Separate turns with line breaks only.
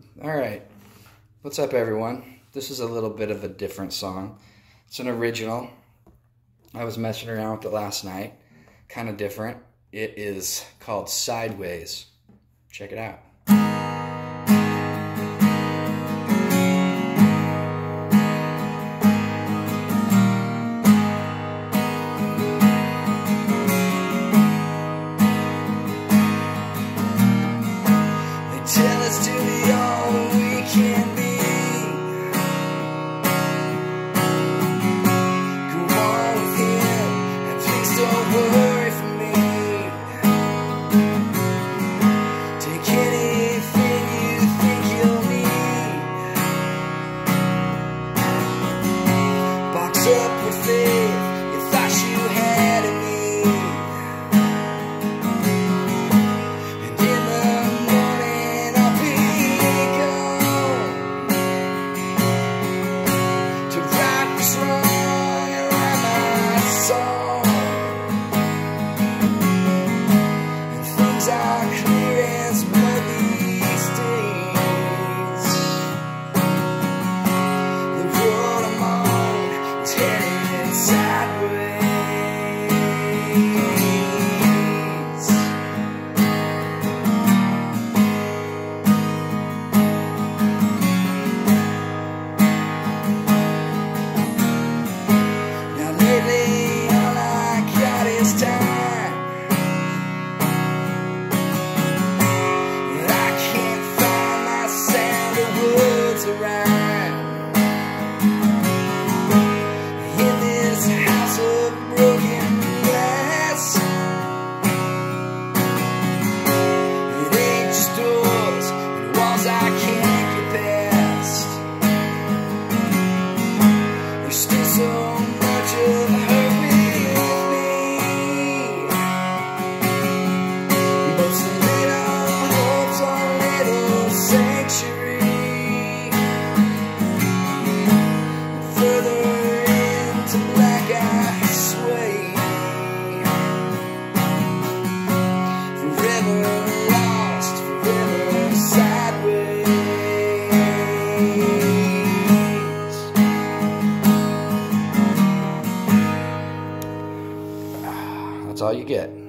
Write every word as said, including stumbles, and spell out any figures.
Alright, what's up everyone? This is a little bit of a different song. It's an original. I was messing around with it last night. Kind of different. It is called Sideways. Check it out.
Tell us to be all we can be. Go on with him, and please don't worry for me. Take anything you think you'll need. Box up with faith you thought you had in me.
That's all you get.